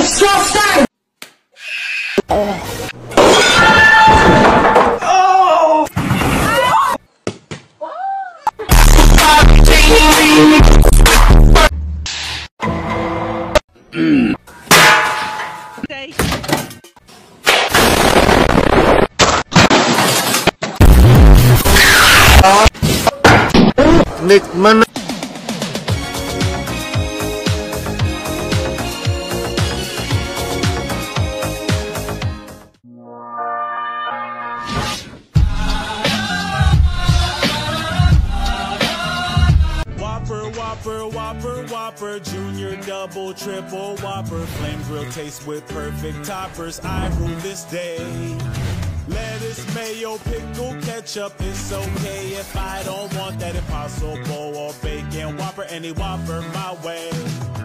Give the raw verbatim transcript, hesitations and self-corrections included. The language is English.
disgusting! Nick mana? Whopper, Whopper, Whopper, Whopper, Junior, Double, Triple, Whopper, flame grill taste with perfect toppers. I rule this day. Lettuce, mayo, pickle, ketchup, it's okay if I don't want that impossible or bacon Whopper, any Whopper my way.